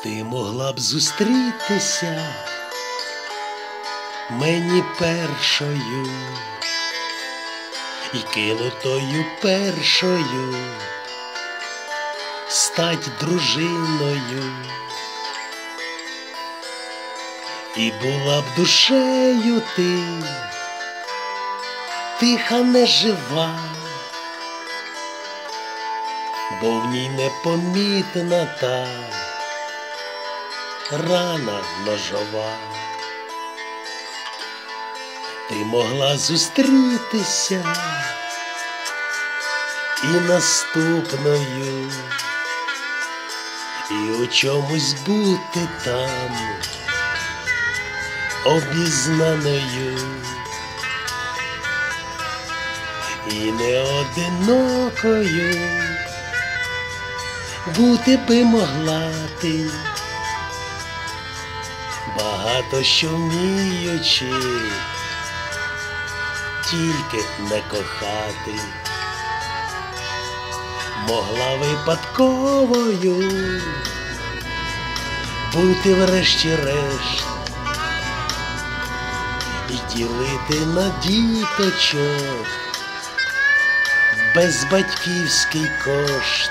Ти могла б зустрітися мені першою і кинутою першою стать дружиною, і була б душею ти тиха, нежива, бо в ній непомітна та рана ножова. Ти могла зустрітися і наступною, і у чомусь бути там обізнаною, і не одинокою бути би могла ти, багато що вміючи, тільки не кохати. Могла випадковою бути врешті-решт і ділити на діточок безбатьківський кошт,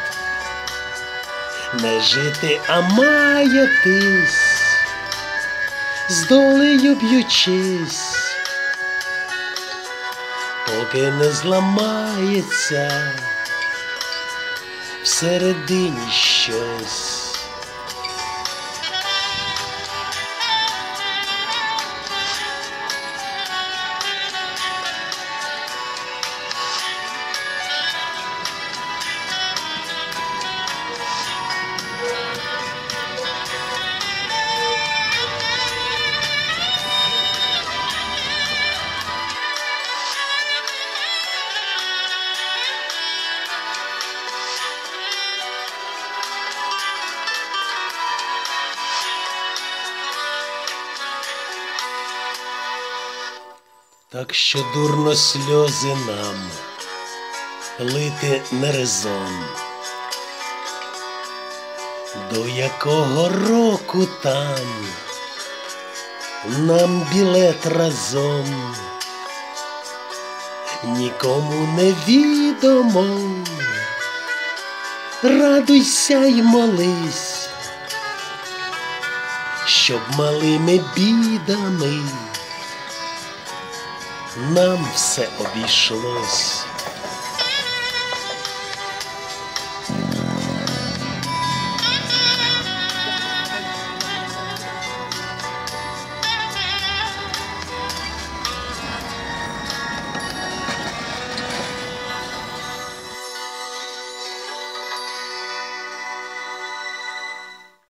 не жити, а маятись, з долею б'ючись, поки не зламається всередині щось. Так що дурно сльози нам лити не резон, до якого року там нам білет разом, нікому не відомо, радуйся й молись, щоб малими бідами нам все обійшлось.